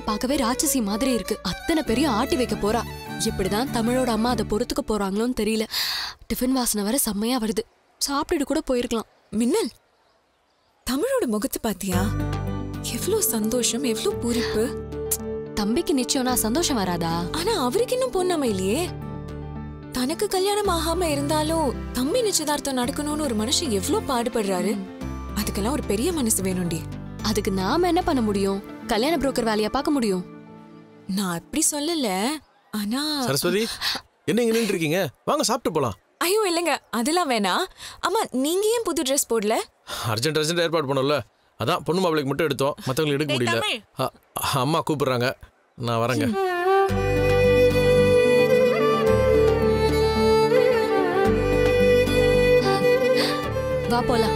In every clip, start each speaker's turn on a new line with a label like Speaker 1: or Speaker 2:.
Speaker 1: பார்க்கவே ராட்சசி மாதிரி இருக்கு. அத்தனை பெரிய ஆட்டி வைக்க போறா. இப்படிதான் தமிழோட அம்மா அதை பொறுத்துக்க போறாங்களோன்னு தெரியல. டிஃபன் வாசனை வர செம்மையா வருது. சாப்பிட்டுட்டு கூட போயிருக்கலாம்.
Speaker 2: மின்னல், தமிழோட முகத்தை பாத்தியா? எவ்வளவு சந்தோஷம், எவ்வளவு பூரிப்பு.
Speaker 1: தம்பிக்கு நிச்சயம்னா சந்தோஷம் வராதா?
Speaker 2: ஆனா அவருக்கு இன்னும் பொண்ணாம இல்லையே. தனக்கு கல்யாணம் ஆகாம இருந்தாலும் தம்பி நிச்சயதார்த்தம் நடக்கணும்னு ஒரு மனுஷன் எவ்வளவு பாடுபடுறாரு. அதுக்கெல்லாம் ஒரு பெரிய மனசு வேணும்டி.
Speaker 1: அதுக்கு நாம என்ன பண்ண முடியும்? கல்யாண புரோக்கர் வேலையா பார்க்க முடியும்.
Speaker 2: நான் அப்படி சொல்லல. ஆனா
Speaker 3: சரஸ்வதி, என்ன இங்க நின்று இருக்கீங்க? வாங்க சாப்பிட்டு போலாம்.
Speaker 2: ஐயோ இல்லங்க, அதெல்லாம் வேணாம். அம்மா, நீங்க ஏன் புது ட்ரெஸ் போடல?
Speaker 3: அர்ஜென்ட் ஏற்பாடு பண்ணல. அதான் பொண்ணு மாப்பிளைக்கு மட்டும் எடுத்தோம், மற்றவங்களுக்கு எடுக்க முடியல. அம்மா கூப்பிடுறாங்க, நான் வரேங்க.
Speaker 1: வா போலாம்.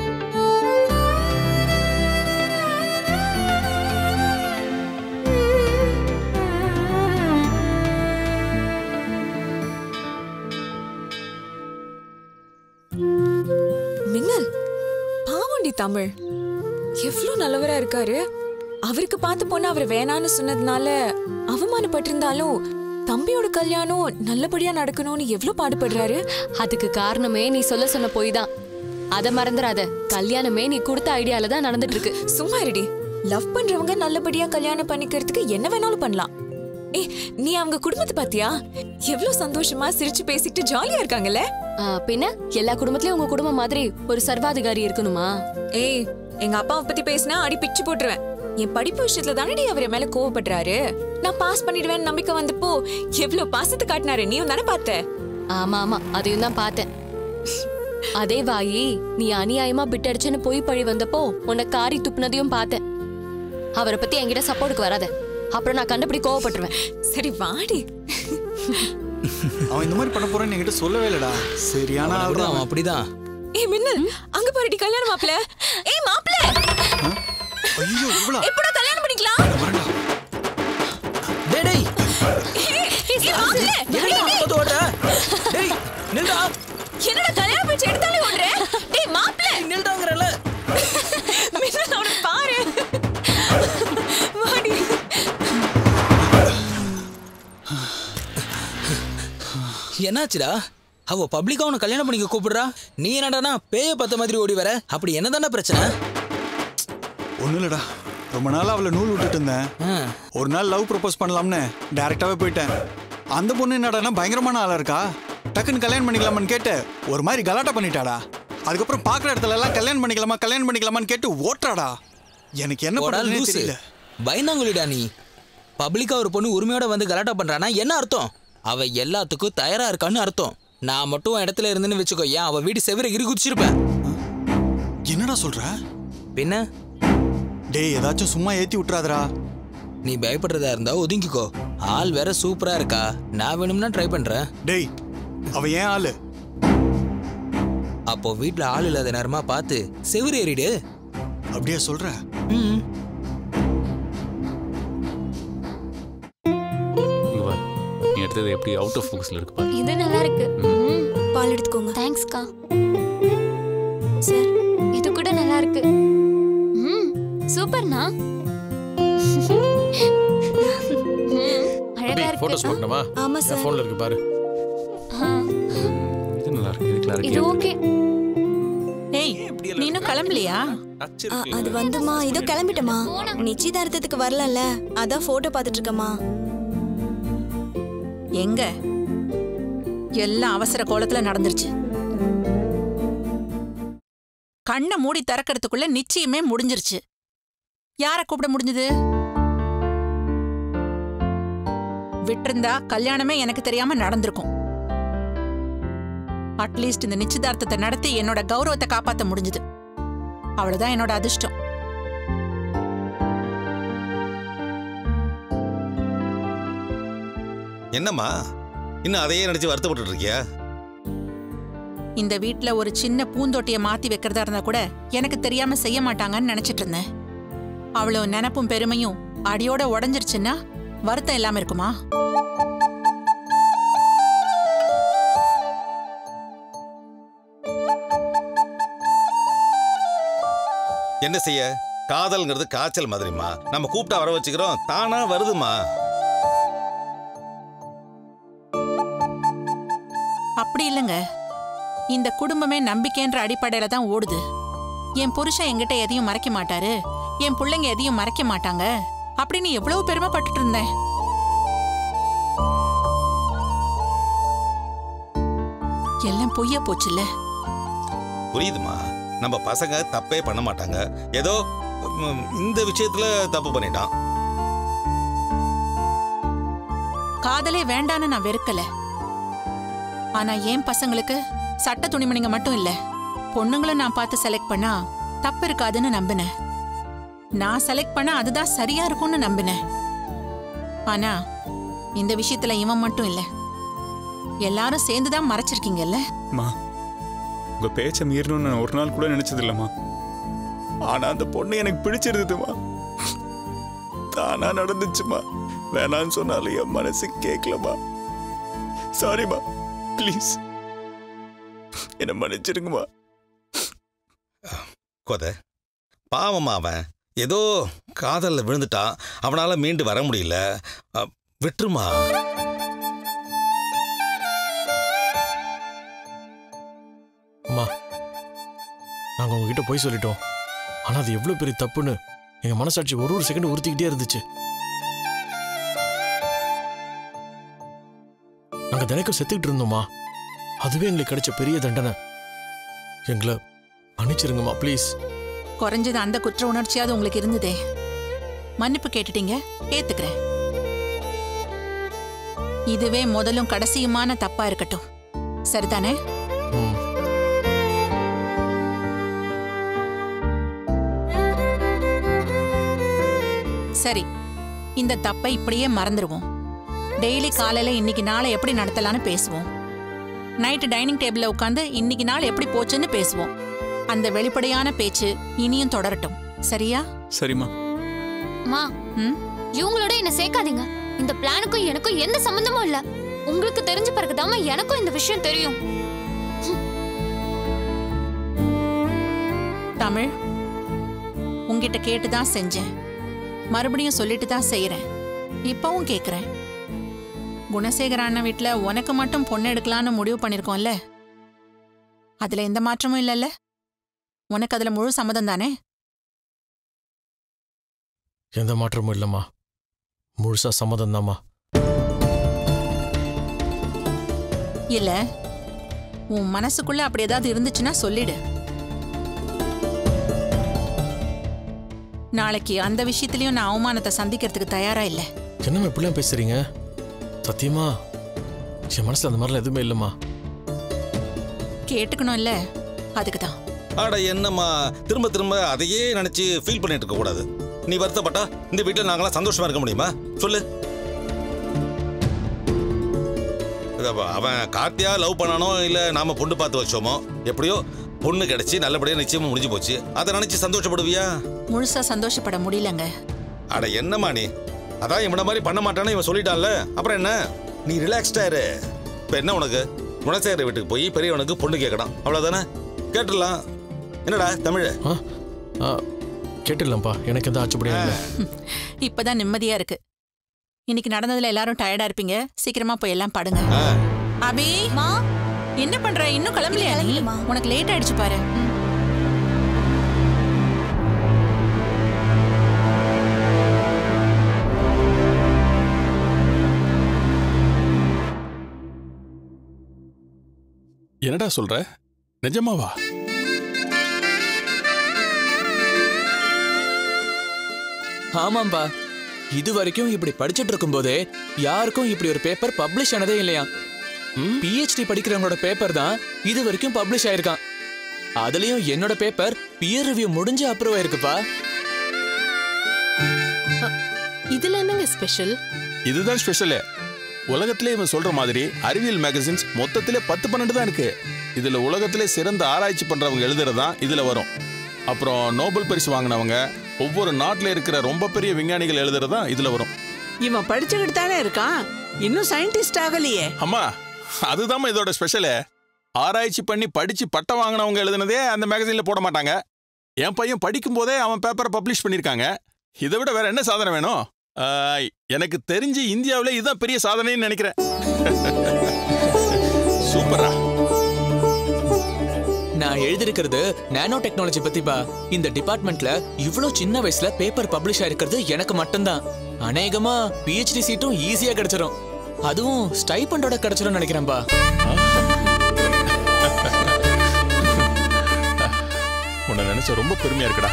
Speaker 2: மின்னல், பாவண்டி தமிழ் எவ்வளவு நல்லவரா இருக்காரு. அவருக்கு பார்த்து போனா அவர் வேணான்னு சொன்னதுனால அவமானப்பட்டிருந்தாலும் தம்பியோட கல்யாணம் நல்லபடியா நடக்கணும்னு எவ்வளவு பாடுபடுறாரு.
Speaker 1: அதுக்கு காரணமே நீ சொன்ன போய் தான். அத மறந்துடாத. கல்யாணமே நீ கொடுத்த ஐடியால தான் நடந்துட்டு இருக்கு.
Speaker 2: சும்மா இருடி. லவ் பண்றவங்க நல்லபடியா கல்யாணம் பண்ணிக்கிறதுக்கு என்ன வேணாலும் பண்ணலாம். நீ அவங்க குடும்பத்தை பாத்தியா? எவ்வளவு சந்தோஷமா சிரிச்சு பேசிட்டு ஜாலியா இருக்காங்கல்ல.
Speaker 1: பின்ன எல்லா குடும்பத்திலயும் உங்க குடும்பம் மாதிரி ஒரு சர்வாதிகாரி இருக்கணுமா?
Speaker 2: எங்க அப்பாவை பத்தி பேசினா அடி பிச்சு போட்டுருவேன். என் படிப்பு விஷயத்துல தானடி அவர் மேல கோவப்படுறாரு. நான் பாஸ் பண்ணிடுவேன் நம்பிக்கை வந்தப்போ எவ்வளவு பாசத்தை காட்டினாரு. நீயும் தானே பார்த்த?
Speaker 1: ஆமா ஆமா, அதையும் தான் பார்த்தேன். அதே வாயி நீ அநியாயமா பிட்டடிச்சுன்னு போய் பழி வந்தப்போ உன்னை காரி துப்புனதையும் பார்த்தேன். அவரை பத்தி என்கிட்ட சப்போர்ட்டுக்கு வராத, அப்புறம் நான் கண்டுபிடி கோவப்பட்டுருவேன்.
Speaker 2: சரி வாடி.
Speaker 4: அவன் இந்த மாதிரி பண்ண போறேன்னு என்கிட்ட சொல்லவே இல்லடா. சரியான
Speaker 5: அவன் அப்படிதான்.
Speaker 2: மின்னல், அங்க பாருடி கல்யாண மாப்பிள்ள. மாப்பிள்ள,
Speaker 4: ஐயோ இவ்வளவு
Speaker 2: எப்படா கல்யாணம் பண்ணிக்கலாம்?
Speaker 5: டேய் டேய்,
Speaker 2: மாப்பிள்ள
Speaker 5: என்னடா வந்து ஓடுற? டேய் நில்டா.
Speaker 2: என்னடா கல்யாணம் பேச்சு எடுத்தாலே ஓடுற? டேய் மாப்பிள்ள
Speaker 5: நில்டாங்கறல.
Speaker 2: மின்னல் அவனை பாரு. வாடி.
Speaker 5: என்னாச்சுடா? அவ பப்ளிக்கா உன கல்யாணம் பண்ணிக்க கூப்பிடுறா. நீ என்னடானா பேய பத்த மாதிரி ஓடி வர? அப்படி என்னதானே பிரச்சனை?
Speaker 4: ஒண்ணு இல்லடா, ரொம்ப நாள் அவளை நூல் விட்டுட்டு இருந்தேன். ஒரு நாள் லவ் ப்ரப்போஸ் பண்ணலாம்னு டைரக்டாவே போயிட்டேன். அந்த பொண்ணு என்னடானா பயங்கரமான ஆளா இருக்கா. டக்குன்னு கல்யாணம் பண்ணிக்கலாமான்னு கேட்டு ஒரு மாதிரி கலாட்டா பண்ணிட்டாடா. அதுக்கப்புறம் பாக்குற இடத்துல எல்லாம் கல்யாணம் பண்ணிக்கலாமான்னு கேட்டு ஓட்டுறாடா. எனக்கு என்ன பண்ணணும்னே தெரியல.
Speaker 5: பயந்தாங்குளிடா நீ. பப்ளிக்கா ஒரு பொண்ணு உரிமையோட வந்து கலாட்டா பண்றானா என்ன அர்த்தம்? அவ எல்லாத்துக்கும் தயாரா இருக்கான்னு அர்த்தம். நான் மட்டும் இடத்துல இருந்துன்னு வச்சுக்கோ, ஏன் அவ வீடு செவர கிரி குதிச்சிருப்பேன்.
Speaker 4: என்னடா சொல்ற?
Speaker 5: பின்ன
Speaker 4: டேய், ஏதாச்சும் சும்மா ஏத்தி விட்டுறாதடா.
Speaker 5: நீ பயப்படுறதா இருந்தா ஒதுங்கிக்கோ. ஆள் வேற சூப்பரா இருக்கா. நான் வேணும்னா ட்ரை பண்றேன்.
Speaker 4: டேய், அவ ஏன் ஆளு?
Speaker 5: அப்போ வீட்டுல ஆள் இல்லாத நேரமா பார்த்து செவரு ஏறிடு.
Speaker 4: அப்படியே சொல்ற?
Speaker 6: எடுத்தது எப்படி அவுட் ஆஃப் ஃபோக்கஸ்ல இருக்கு பாரு.
Speaker 1: இது நல்லா இருக்கு.
Speaker 2: பால் எடுத்துக்கோங்க.
Speaker 1: தேங்க்ஸ்க்கா. சார், இது கூட நல்லா இருக்கு. சூப்பர்ண்ணா. அழகா இருக்கு.
Speaker 3: போட்டோஸ் போடணுமா?
Speaker 2: ஆமா சார்.
Speaker 3: ஃபோன்ல இருக்கு பாரு.
Speaker 6: இது நல்லா இருக்கு. இது கிளாரிட்டி.
Speaker 1: இது ஓகே.
Speaker 7: ஏய், நீ இன்னும் கிளம்பலையா?
Speaker 2: அது வந்துமா, இதோ கிளம்பிட்டமா. நிச்சயதார்த்தத்துக்கு வரலல்ல, அதான் போட்டோ பார்த்துட்டு இருக்கமா.
Speaker 7: எங்க எல்லாம் அவசர கோலத்துல நடந்துருச்சு. கண்ணை மூடி திறக்கிறதுக்குள்ள நிச்சயமே முடிஞ்சிருச்சு. யார கூப்பிட முடிஞ்சது? விட்டிருந்தா கல்யாணமே எனக்கு தெரியாம நடந்திருக்கும். அட்லீஸ்ட் இந்த நிச்சயதார்த்தத்தை நடத்தி என்னோட கௌரவத்தை காப்பாத்த முடிஞ்சது. அவ்வளவுதான் என்னோட அதிர்ஷ்டம்.
Speaker 8: என்னம்மா இன்னும் அதையே நினைச்சு வருத்தப்பட்டு இருக்கியா?
Speaker 7: இந்த வீட்ல ஒரு சின்ன பூந்தொட்டியை மாத்தி வைக்கிறதா இருந்தா கூட எனக்கு தெரியாம செய்ய மாட்டாங்கன்னு நினைச்சிட்டு இருந்தேன். அவ்வளவு நினைப்பும் பெருமையும் அடியோட உடஞ்சிருச்சுன்னா வருத்தம் இல்லாம இருக்குமா?
Speaker 8: என்ன செய்ய? காதல்ங்கிறது காய்ச்சல் மாதிரிமா. நம்ம கூப்பிட்டா வர வச்சுக்கிறோம், தானா வருதுமா.
Speaker 7: அப்படி இல்லைங்க, இந்த குடும்பமே நம்பிக்கைன்ற அடிப்படையில தான் ஓடுது. என் புருஷன் என்கிட்ட எதையும் மறைக்க மாட்டாரு, என் பிள்ளைங்க எதையும் மறைக்க மாட்டாங்க அப்படின்னு எவ்வளவு பெருமைப்பட்டுட்டு இருந்தேன். எல்லாம் பொய்யா போச்சுல்ல.
Speaker 8: புரியுதுமா, நம்ம பசங்க தப்பே பண்ண மாட்டாங்க. ஏதோ இந்த விஷயத்துல தப்பு பண்ணிட்டான்.
Speaker 7: காதலே வேண்டான்னு நான் வெறுக்கல. ஆனா என் பசங்களுக்கு சட்ட துணிமணிங்க மட்டும் இல்ல, பொண்ணுங்களும் நான் பார்த்து செலக்ட் பண்ணா தப்பு இருக்காதுன்னு நம்பினேன். நான் செலக்ட் பண்ணா அதுதான் சரியா இருக்கும்னு நம்பினேன். ஆனா இந்த விஷயத்துல இவன் மட்டும் இல்ல, எல்லாரும் சேர்ந்துதான் மறைச்சிருக்கீங்கல்ல.
Speaker 9: உங்க பேச்ச மீறணும்னு நான் ஒரு நாள் கூட நினைச்சது இல்லம்மா. ஆனா அந்த பொண்ணு எனக்கு பிடிச்சிருந்துமா, தானா நடந்துச்சுமா. வேணான்னு சொன்னாலும் என் மனசு கேட்கலமா. சாரிமா, ப்ளீஸ் என்ன மன்னிச்சிருங்கம்மா.
Speaker 8: கோத பாவமா, அவன் ஏதோ காதல்ல விழுந்துட்டான், அவனால மீண்டு வர முடியல. விட்டுருமா.
Speaker 3: அம்மா, நாங்க உங்ககிட்ட போய் சொல்லிட்டோம். ஆனா அது எவ்வளவு பெரிய தப்புன்னு எங்க மனசாட்சி ஒரு செகண்ட் உறுத்திக்கிட்டே இருந்துச்சு. நாங்க தினைக்கும் செத்துக்கிட்டு இருந்தோமா, அதுவே எங்களுக்கு கிடைச்ச பெரிய தண்டனை. எங்களை மன்னிச்சிருங்கம்மா ப்ளீஸ்.
Speaker 7: குறைஞ்சது அந்த குற்ற உணர்ச்சியாவது உங்களுக்கு இருந்ததே. மன்னிப்பு கேட்டுட்டீங்க, ஏத்துக்கிறேன். இதுவே முதலும் கடைசியுமான தப்பா இருக்கட்டும், சரிதானே? சரி, இந்த தப்பை இப்படியே மறந்துடுவோம். டெய்லி காலையில இன்னைக்கு நாளை எப்படி நடத்தலான்னு பேசுவோம். நைட்டு டைனிங் டேபிள்ல உட்காந்து இன்னைக்கு நாள் எப்படி போச்சுன்னு பேசுவோம். அந்த வெளிப்படையான பேச்சு இனியும் தொடரட்டும், சரியா?
Speaker 9: சரிம்மா.
Speaker 10: மா, இவங்களோட என்ன சேர்க்காதீங்க. இந்த பிளானுக்கும் எனக்கும் எந்த சம்பந்தமும் இல்ல. உங்களுக்கு தெரிஞ்ச பிறகுதாமா எனக்கும் இந்த விஷயம் தெரியும்.
Speaker 7: தமிழ், உங்ககிட்ட கேட்டுதான் செஞ்சேன், மறுபடியும் சொல்லிட்டு தான் செய்யறேன். இப்பவும் கேக்குறேன். குணசேகர அண்ணன் வீட்டுல உனக்கு மட்டும் பொண்ணு எடுக்கலான்னு முடிவு பண்ணிருக்கோம்ல, அதுல எந்த மாற்றமும் இல்லல்ல? உனக்கு அதுல முழு சம்மதம் தானே?
Speaker 3: எந்த மாற்றமும் இல்லம்மா, முழுசா சம்மதம் தாம்மா.
Speaker 7: இல்ல, உன் மனசுக்குள்ள அப்படி ஏதாவது இருந்துச்சுன்னா சொல்லிடு. நாளைக்கு அந்த விஷயத்திலயும் நான் அவமானத்தை சந்திக்கிறதுக்கு தயாரா இல்ல.
Speaker 3: என்னம்மா இப்படிலாம் பேசுறீங்க? சத்தியமா என் மனசுல அந்த மாதிரிலாம் எதுவுமே இல்லம்மா.
Speaker 7: கேட்டுக்கணும் இல்ல, அதுக்குதான்.
Speaker 8: ஆட என்னம்மா திரும்ப திரும்ப அதையே நினைச்சு ஃபீல் பண்ணிட்டு இருக்க கூடாது. நீ வருத்தப்பட்டா இந்த வீட்டில் நாங்களாம் சந்தோஷமா இருக்க முடியுமா? சொல்லு. அவன் கார்த்தியா லவ் பண்ணானோ இல்ல நாம பொண்ணு பார்த்து வச்சோமோ, எப்படியோ பொண்ணு கிடைச்சி நல்லபடியா நிச்சயமா முடிஞ்சு போச்சு. அதை நினைச்சு சந்தோஷப்படுவியா?
Speaker 7: முழுசா சந்தோஷப்பட முடியலங்க.
Speaker 8: அட என்னம்மா நீ, அதான் இவன மாதிரி பண்ண மாட்டான்னு இவன் சொல்லிட்டான்ல, அப்புறம் என்ன? நீ ரிலாக்ஸ்டா இரு. இப்ப என்ன உனக்கு? குணசேகர வீட்டுக்கு போய் பெரியவனுக்கு பொண்ணு கேட்கணும், அவ்வளவுதானே? கேட்டுடலாம். என்னடா தமிழ்?
Speaker 3: கேட்டுடலாம்ப்பா, எனக்கு எந்த ஆச்சப்படியும் இல்லை.
Speaker 7: இப்பதான் நிம்மதியா இருக்கு. இன்னைக்கு நடந்ததுல எல்லாரும் டயர்டா இருப்பீங்க, சீக்கிரமா போய் எல்லாம் படுங்க. அபி, என்ன பண்ற? இன்னும் கிளம்பலையா நீ? உனக்கு லேட் ஆயிடுச்சு பாரு.
Speaker 6: என்னடா சொல்ற? நிஜமாவா?
Speaker 5: ஆமாம்பா, இது வரைக்கும் இப்படி படிச்சுட்டு இருக்கும் போதே யாருக்கும் இப்படி ஒரு பேப்பர் பப்ளிஷ் ஆனதே இல்லையா. PhD படிக்கிறவங்களோட பேப்பர் தான் இது வரைக்கும் பப்ளிஷ் ஆயிருக்கான். அதுலயும் என்னோட பேப்பர் பியர் ரிவ்யூ முடிஞ்சு அப்ரூவ் ஆயிருக்குப்பா.
Speaker 1: இதுல என்னங்க ஸ்பெஷல்?
Speaker 6: இதுதான் ஸ்பெஷல். உலகத்திலே இவன் சொல்ற மாதிரி அறிவியல் மேகசின்ஸ் மொத்தத்திலே 10-12 தான் இருக்கு. இதுல உலகத்திலே சிறந்த ஆராய்ச்சி பண்றவங்க எழுதுறதா இதுல வரும். அப்புறம் நோபல் பரிசு வாங்கினவங்க, ஒவ்வொரு நாட்டில் இருக்கிற ரொம்ப பெரிய விஞ்ஞானிகள் எழுதுறதா இதுல வரும்.
Speaker 11: இவன் படிச்சுக்கிட்டு தானே இருக்கான், இன்னும் சயின்டிஸ்ட் ஆகலையே.
Speaker 6: அம்மா, அதுதான் இதோட ஸ்பெஷல். ஆராய்ச்சி பண்ணி படிச்சு பட்டம் வாங்கினவங்க எழுதுனதே அந்த மேகசின்ல போட மாட்டாங்க. என் பையன் படிக்கும் போதே அவன் பேப்பரை பப்ளிஷ் பண்ணியிருக்காங்க. இதை விட வேற என்ன சாதனை வேணும்? எனக்கு தெரிஞ்சு இந்தியாவிலே இதுதான் பெரிய சாதனைன்னு நினைக்கிறேன். சூப்பரா.
Speaker 5: நான் எழுதிருக்கிறது நானோ டெக்னாலஜி பத்திப்பா. இந்த டிபார்ட்மெண்ட்ல இவ்ளோ சின்ன வயசுல பேப்பர் பப்ளிஷ் ஆயிருக்கிறது எனக்கு மட்டும்தான். அநேகமா PhD சீட்டும் ஈஸியா கிடைச்சிரும். அதுவும் ஸ்டைபண்டோட கிடைச்சிரும் நினைக்கிறேன்பா.
Speaker 6: உன்னை நினைச்ச ரொம்ப பெருமையா இருக்குடா.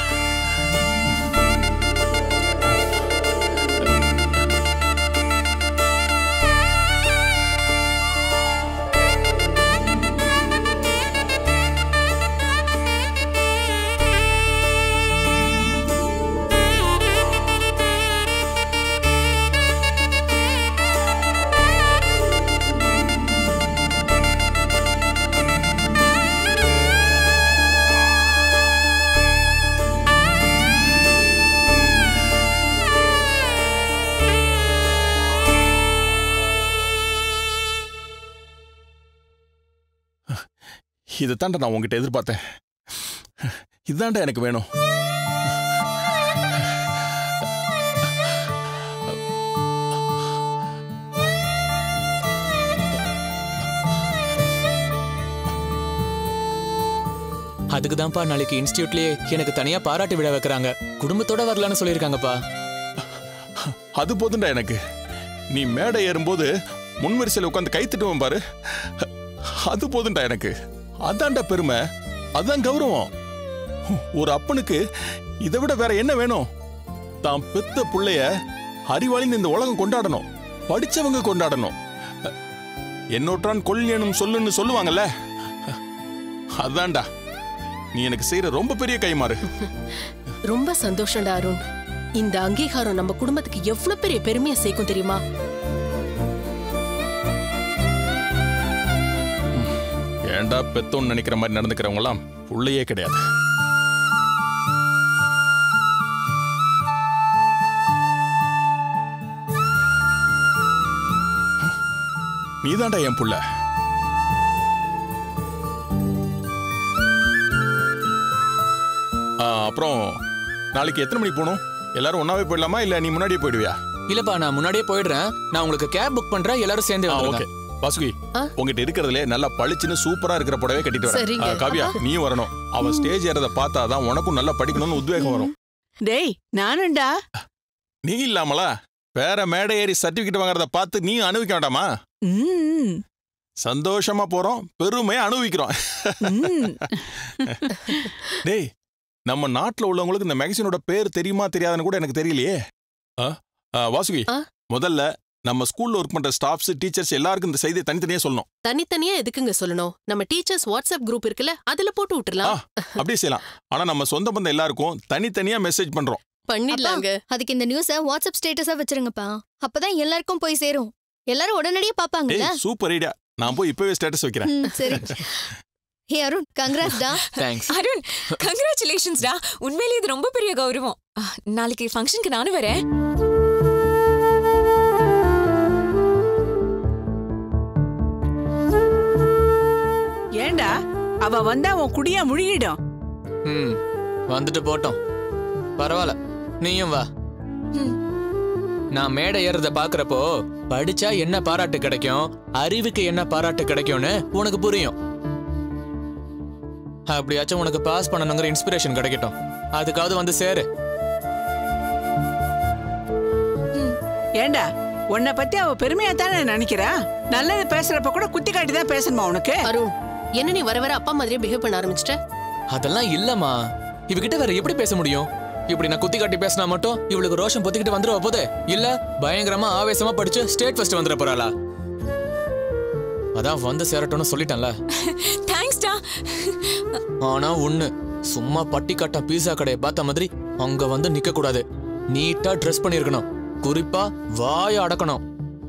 Speaker 6: இதை தாண்டா நான் உங்ககிட்ட எதிர்பார்த்தேன். இதுதாண்டா எனக்கு வேணும்.
Speaker 5: அதுக்குதான்ப்பா நாளைக்கு இன்ஸ்டிடியூட்லயே எனக்கு தனியா பாராட்டு விழா வைக்கிறாங்க. குடும்பத்தோட வரலான்னு சொல்லியிருக்காங்கப்பா.
Speaker 6: அது போதுண்டா எனக்கு. நீ மேடை ஏறும்போது முன்வரிசையில் உட்காந்து கை தட்டுவோம் பாரு, அது போதுண்டா எனக்கு. அதான்டா பெருமை, அதான் கௌரவம். ஒரு அப்பனுக்கு இதை விட வேற என்ன வேணும்? தான் பெத்த பிள்ளைய அறிவாளின்னு இந்த உலகம் கொண்டாடணும், படிச்சவங்க கொண்டாடணும். என்னோட்டான் கொள்ளியனும் சொல்லுன்னு சொல்லுவாங்கல்ல, அதான்டா நீ எனக்கு செய்யற ரொம்ப பெரிய கைமாறு.
Speaker 12: ரொம்ப சந்தோஷம்டா அருண். இந்த அங்கீகாரம் நம்ம குடும்பத்துக்கு எவ்வளவு பெரிய பெருமையை சேர்க்கும் தெரியுமா?
Speaker 6: ஏண்டா பெத்தோன்னு நினைக்கிற மாதிரி நடந்துக்கிறவங்க எல்லாம் புள்ளையே கிடையாது. நீதான்டா என் புள்ள. அப்புறம் நாளைக்கு எத்தனை மணிக்கு போகணும்? எல்லாரும் ஒன்னாவே போயிடலாமா இல்ல நீ முன்னாடியே போயிடுவியா?
Speaker 5: இல்லப்பா, நான் முன்னாடியே போயிடுறேன். நான் உங்களுக்கு கேப் புக் பண்றேன், எல்லாரும் சேர்ந்து
Speaker 6: ஓகே. வாசுகி, உங்ககிட்ட இருக்கிறதுல நல்லா பளிச்சுன்னு சூப்பரா இருக்கிற புடவை கட்டிட்டு வரேன். காவியா, நீயும் வரணும். அவன் ஸ்டேஜ் ஏறத பார்த்தாதான் உனக்கும் நல்லா படிக்கணும்னு உத்வேகம் வரும்.
Speaker 11: டேய் நானுண்டா.
Speaker 6: நீ இல்லாமலா வேற மேடை ஏறி சர்டிபிகேட் வாங்குறத பார்த்து நீ அனுபவிக்க வேண்டாமா? சந்தோஷமா போறோம், பெருமையை அனுபவிக்கிறோம். டேய், நம்ம நாட்டுல உள்ளவங்களுக்கு இந்த மேகசினோட பேர் தெரியுமா தெரியாதுன்னு கூட எனக்கு தெரியலையே. வாசுகி, முதல்ல நம்ம ஸ்கூல்ல ஒர்க் பண்ற ஸ்டாஃப்ஸ், டீச்சர்ஸ் எல்லாருக்கும் இந்த செய்தியை தனித்தனியா சொல்லணும்.
Speaker 12: தனித்தனியா எதுக்குங்க சொல்லணும்? நம்ம டீச்சர்ஸ் வாட்ஸ்அப் குரூப் இருக்குல்ல, அதுல போட்டு விட்டுறலாம்.
Speaker 6: அப்படியே செய்யலாம். ஆனா நம்ம சொந்த பந்தம் எல்லாருக்கும் தனித்தனியா மெசேஜ் பண்றோம்.
Speaker 10: பண்ணிடலாங்க. அதுக்கு இந்த நியூஸை வாட்ஸ்அப் ஸ்டேட்டஸா வச்சிருங்கப்பா. அப்பதான் எல்லாருக்கும் போய் சேரும். எல்லாரும் உடனடியே பாப்பாங்கல்ல.
Speaker 6: Super idea. நான் போய் இப்பவே ஸ்டேட்டஸ் வைக்கிறேன்.
Speaker 10: சரி. ஹே அருண், கங்க்ராட்ஸ் டா.
Speaker 5: தேங்க்ஸ்.
Speaker 2: அருண், கங்க்ராச்சுலேஷன்ஸ் டா. உண்மையிலேயே இது ரொம்ப பெரிய கௌரவம். நாளைக்கு ஃபங்க்ஷனுக்கு நானும் வரேன்.
Speaker 11: ஏண்டா அவ வந்தா உன் குடியா முழுகிடும்.
Speaker 5: வந்துட்டு போட்டோம், பரவாயில்ல, நீயும் வா. நான் மேடை ஏறத பாக்குறப்போ படிச்சா என்ன பாராட்டு கிடைக்கும், அறிவுக்கு என்ன பாராட்டு கிடைக்கும்னு உனக்கு புரியும். அப்படியாச்சும் உனக்கு பாஸ் பண்ணணுங்கிற இன்ஸ்பிரேஷன் கிடைக்கட்டும். அதுக்காவது வந்து சேரு.
Speaker 11: ஏண்டா உன்னை பத்தி அவ பெருமையா தானே நினைக்கிறா? நல்லது பேசுறப்ப கூட குத்தி காட்டி தான் பேசணுமா உனக்கு?
Speaker 12: அருண், என்ன நீ வர வர அப்பா மாதிரியே பிஹேவ் பண்ண ஆரம்பிச்சிட்ட?
Speaker 5: அதெல்லாம் இல்லம்மா, இவகிட்ட வேற எப்படி பேச முடியும்? இப்படி நான் குத்தி காட்டி பேசினா மட்டும் இவளுக்கு ரோஷம் பொத்திக்கிட்டு வந்துருவா போதே, இல்ல பயங்கரமா ஆவேசமா படிச்சு ஸ்டேட் ஃபர்ஸ்ட் வந்துட போறாளா? அதான் வந்து சேரட்டும்னு சொல்லிட்டேன்ல.
Speaker 2: தேங்க்ஸ் டா.
Speaker 5: ஆனா ஒண்ணு, சும்மா பட்டி கட்டா பீஸா கடையை பார்த்த மாதிரி அங்க வந்து நிக்க கூடாது. நீட்டா ட்ரெஸ் பண்ணிருக்கணும், குறிப்பா வாய அடக்கணும்.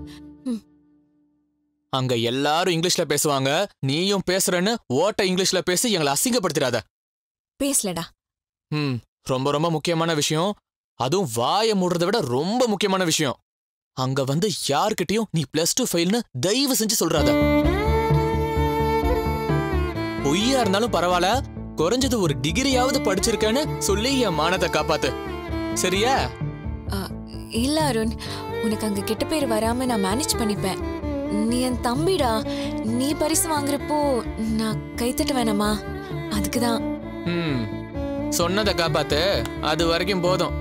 Speaker 5: அங்க எல்லாரும் இங்கிலீஷ்ல பேசுவாங்க, நீயும் பேசுறேன்னு ஓட்ட இங்கிலீஷ்ல பேசி எங்களை அசிங்கப்படுத்திடாத.
Speaker 2: பேசலடா.
Speaker 5: ரொம்ப ரொம்ப முக்கியமான விஷயம், அதுவும் வாய மூடுறதை விட ரொம்ப முக்கியமான விஷயம், அங்க வந்து யார்கிட்டயும் நீ +2 ஃபெயில்னு தயவு செஞ்சு சொல்றாத. பொய்யா இருந்தாலும் பரவாயில்ல, குறைஞ்சது ஒரு டிகிரியாவது படிச்சிருக்கேன்னு சொல்லி என் மானத்தை காப்பாத்து. சரியா?
Speaker 2: இல்ல அருண், உனக்கு அங்க கெட்ட பேர் வராம நான் மேனேஜ் பண்ணிப்பேன். நீ என் தம்பிடா. நீ பரிசு வாங்குறப்போ நான் கைத்தட்ட வேணாமா? அதுக்குதான்.
Speaker 5: சொன்னதை காப்பாத்து, அது வரைக்கும் போதும்.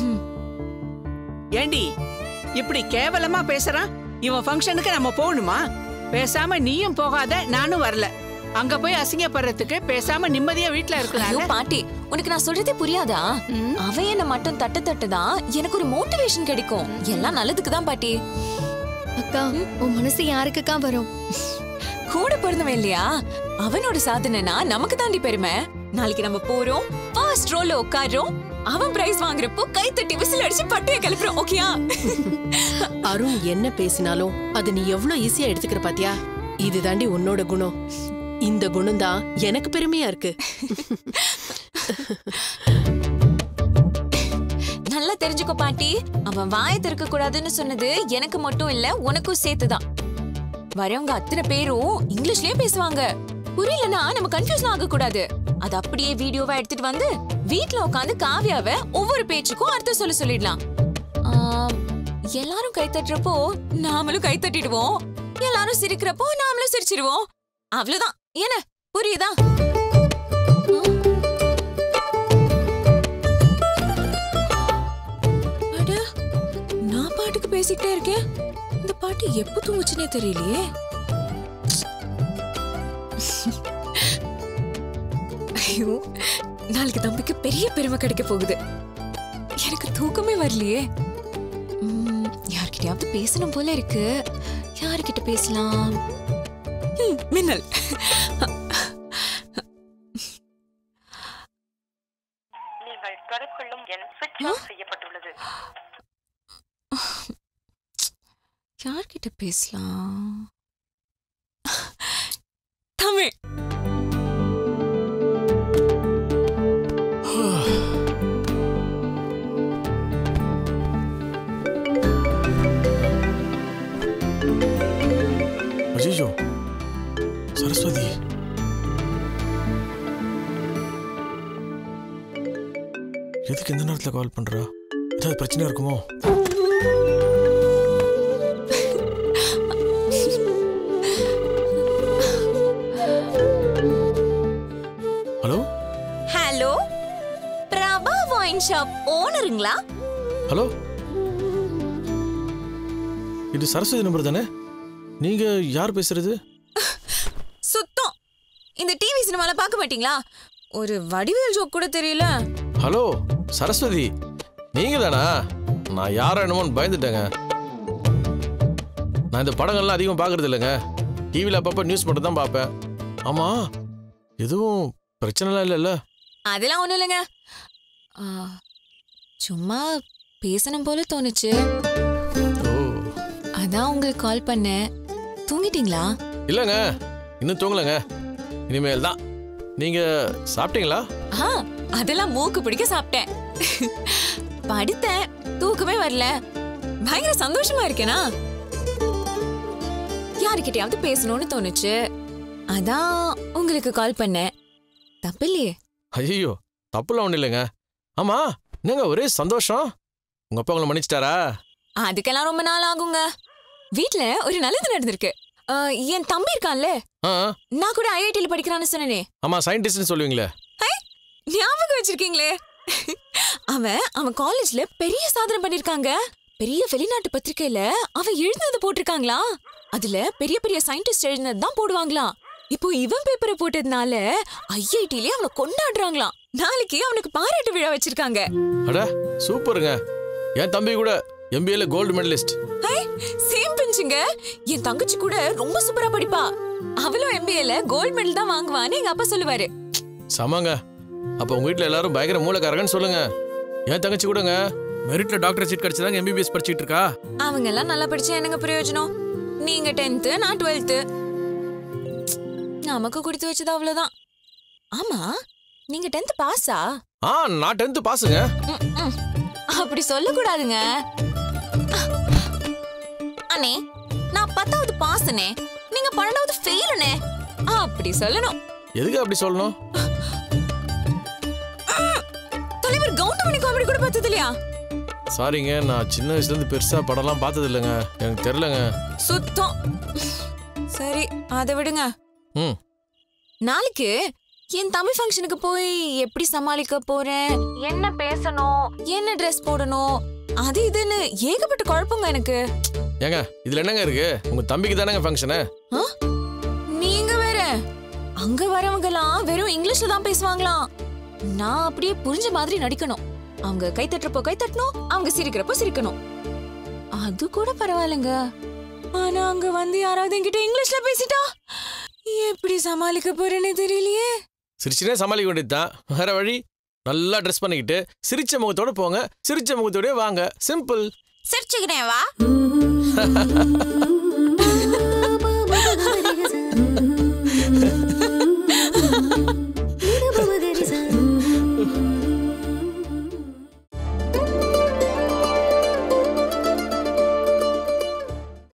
Speaker 11: ஏண்டி இப்படி கேவலமா பேசுறான்? இவன் ஃபங்க்ஷனுக்கு நம்ம போகணுமா? பேசாம நீயும் போகாத, நானும் வரல. அங்க போய் அசிங்கப்படுறதுக்கு பேசாம நிம்மதியா வீட்டுல இருக்கலாம்.
Speaker 2: பாட்டி, உனக்கு நான் சொல்றதே புரியாதா? அவன் என்ன மட்டும் தட்டுதான் எனக்கு ஒரு மோட்டிவேஷன் கிடைக்கும். எல்லாம் நல்லதுக்கு தான் பாட்டி.
Speaker 10: அக்கா, உன் மனசு யாருக்குக்கா வரும்?
Speaker 2: கூட பிறந்தவன் இல்லையா? அவனோட சாதனைனா நமக்கு தாண்டி பெருமை. நாளைக்கு நம்ம போறோம், ஃபர்ஸ்ட் ரோல உட்காரோம், அவன் பிரைஸ் வாங்குறப்போ கை தட்டி விசில் அடிச்சு பட்டைய கிளப்புறோம். ஓகேயா?
Speaker 12: அருண் என்ன பேசினாலும் அது நீ எவ்வளவு ஈஸியா எடுத்துக்கிற பாத்தியா? இது தாண்டி உன்னோட குணம். இந்த குணம் தான் எனக்கு பெருமையா இருக்கு.
Speaker 2: நல்லா தெரிஞ்சுக்கோ பாட்டி, அவன் வாயை திறக்க கூடாதுன்னு சொன்னது எனக்கு மட்டும் இல்ல, உனக்கும் சேர்த்துதான். வரவங்க அத்தனை பேரும் இங்கிலீஷ்லயே பேசுவாங்க. புரியலன்னா நம்ம கன்ஃபியூஸ் ஆக கூடாது. அது அப்படியே வீடியோவா எடுத்துட்டு வந்து வீட்ல உட்காந்து காவியாவை ஒவ்வொரு பேச்சுக்கும் அர்த்தம் சொல்லிடலாம். எல்லாரும் கை தட்டுறப்போ நாமளும் கை தட்டிடுவோம், எல்லாரும் சிரிக்கிறப்போ நாமளும் சிரிச்சிடுவோம். அவ்வளவுதான். என்ன புரியுதா? அட, நான் பாட்டுக்கு பேசிக்கிட்டே இருக்கேன். இந்த பாட்டு எப்ப தூங்குச்சுனே தெரியலையே. ஐயோ, நாளைக்கு தம்பிக்கு பெரிய பெருமை கிடைக்க போகுது. எனக்கு தூக்கமே வரலையே. யார்கிட்டயாவது பேசணும் போல இருக்கு. யார்கிட்ட பேசலாம்? மின்னல்.
Speaker 13: நீங்கள் தொடர்புகொள்ளும் எண் ஸ்விட்ச் ஆஃப் செய்யப்பட்டுள்ளது.
Speaker 2: யார்கிட்ட பேசலாம்? தமிழ்.
Speaker 3: அஜிஜோ, சரஸ்வதி, எதுக்கு இந்த நேரத்தில் கால் பண்றா? ஏதாவது பிரச்சனை இருக்குமோ? Hello
Speaker 2: hello, Prabha wine shop ஓனருங்களா?
Speaker 3: ஹலோ, இது சரஸ்வதி நம்பர் தானே? நீங்க யார் பேசுறது?
Speaker 2: சுத்தம். இந்த டிவி சினிமால பார்க்க மாட்டீங்களா? ஒரு வடிவேல் ஜோக் கூட தெரியல.
Speaker 3: ஹலோ சரஸ்வதி, நீங்க தானா? நான் யாரோ என்னமோன்னு பயந்துட்டேங்க. நான் இந்த படங்கள்லாம் அதிகம் பார்க்கறது இல்லைங்க. டிவியில் அப்பப்போ நியூஸ் மட்டும் தான் பார்ப்பேன். ஆமா, எதுவும் பிரச்சனைலாம் இல்லைல்ல?
Speaker 2: அதெல்லாம் ஒன்றும் இல்லைங்க. சும்மா பேசணும் போல தோணுச்சு, அதான் உங்களுக்கு கால் பண்ணேன். தூங்கிட்டீங்களா?
Speaker 3: இல்லைங்க, இன்னும் தூங்கலைங்க. இனிமேல் தான். நீங்க சாப்பிட்டீங்களா?
Speaker 2: அதெல்லாம் மூக்கு பிடிக்க சாப்பிட்டேன். படுத்தேன், தூக்கமே வரல. பயங்கர சந்தோஷமா இருக்கேனா? யாருக்கிட்டையாவது பேசணும்னு தோணுச்சு, அதான் உங்களுக்கு கால் பண்ணேன். தப்பு இல்லையே?
Speaker 3: ஐயோ, தப்புலாம் ஒன்றும் இல்லைங்க. ஆமா, என்னங்க ஒரே சந்தோஷம்? உங்க அப்பா உங்களை மன்னிச்சிட்டாரா?
Speaker 2: அதுக்கெல்லாம் ரொம்ப நாள் ஆகுங்க. வீட்ல ஒரு நல்லது நடந்திருக்கு. என் தம்பி இருக்கான்ல, நான் கூட ஐஐடில படிக்கிறான்னு சொன்னேனே.
Speaker 3: ஆமா, சயின்டிஸ்ட்னு சொல்லுவீங்களே.
Speaker 2: ஞாபகம் வச்சிருக்கீங்களே. அவன் காலேஜ்ல பெரிய சாதனை பண்ணிருக்காங்க. பெரிய வெளிநாட்டு பத்திரிக்கையில அவன் எழுதுனது போட்டிருக்காங்களா. அதுல பெரிய பெரிய சயின்டிஸ்ட் எழுதுனது தான் போடுவாங்களாம். இப்போ இவன் பேப்பரை போட்டதுனால ஐஐடில அவனை கொண்டாடுறாங்களாம். நாளைக்கு அவனுக்கு பாராட்டு விழா வச்சிருக்காங்க.
Speaker 3: அட சூப்பருங்க. என் தம்பி கூட எம்பிஏல கோல்டு மெடலிஸ்ட்.
Speaker 2: சேம் பெஞ்சுங்க. என் தங்கச்சி கூட ரொம்ப சூப்பரா படிப்பா. அவளும் எம்பிஏல கோல்டு மெடல் தான் வாங்குவான்னு எங்க அப்பா சொல்லுவாரு.
Speaker 3: சமாங்க. அப்ப உங்க வீட்ல எல்லாரும் பயங்கர மூலக்காரங்கன்னு சொல்லுங்க. என் தங்கச்சி கூடங்க மெரிட்ல டாக்டர் சீட் கிடைச்சதாங்க எம்பிபிஎஸ் படிச்சிட்டு இருக்கா.
Speaker 2: அவங்க எல்லாம் நல்லா படிச்சா என்னங்க பிரயோஜனம்? நீங்க 10th, நான் 12th. நமக்கு கொடுத்து வச்சது அவ்வளவுதான். ஆமா, நீங்க 10th பாஸா?
Speaker 3: நான் 10th பாஸுங்க.
Speaker 2: அப்படி சொல்ல கூடாதுங்க. அண்ணே, நான் 10th பாஸ்னே, நீங்க 12th ஃபெயில்னே அப்படி சொல்லணும்.
Speaker 3: எதுக்கு அப்படி சொல்லணும்?
Speaker 2: மணி காமெடி கூட பார்த்தது இல்லையா?
Speaker 3: சாரிங்க, நான் சின்ன வயசுல இருந்து பெருசா படம்லாம் பார்த்தது இல்லைங்க, எனக்கு தெரியலங்க.
Speaker 2: சுத்தம். சரி அதை விடுங்க. நாளைக்கு என் தமிழ் ஃபங்க்ஷனுக்கு போய் எப்படி சமாளிக்க போறேன், என்ன பேசணும், என்ன ட்ரெஸ் போடணும், அது இதுன்னு ஏகப்பட்ட குழப்பங்க எனக்கு.
Speaker 3: ஏங்க இதுல என்னங்க இருக்கு? உங்க தம்பிக்கு தானங்க ஃபங்க்ஷனு.
Speaker 2: நீங்க வேற அங்க வரவங்கலாம் வெறும் இங்கிலீஷ்ல தான் பேசுவாங்களாம். நான் அப்படியே புரிஞ்ச மாதிரி நடிக்கணும். அவங்க கை தட்டுறப்போ கை தட்டணும், அவங்க சிரிக்கிறப்போ சிரிக்கணும். அது கூட பரவாயில்லைங்க. ஆனா அங்க வந்து யாராவது என்கிட்ட இங்கிலீஷ்ல பேசிட்டா எப்படி சமாளிக்க போறேன்னு தெரியலையே.
Speaker 3: சிரிச்சுனே சமாளிக்க வேண்டியதுதான், வேற வழி. நல்லா ட்ரெஸ் பண்ணிக்கிட்டு சிரிச்ச முகத்தோட போங்க, சிரிச்ச முகத்தோடய வாங்க. சிம்பிள்.
Speaker 2: சிரிச்சுக்கிறேன் வா.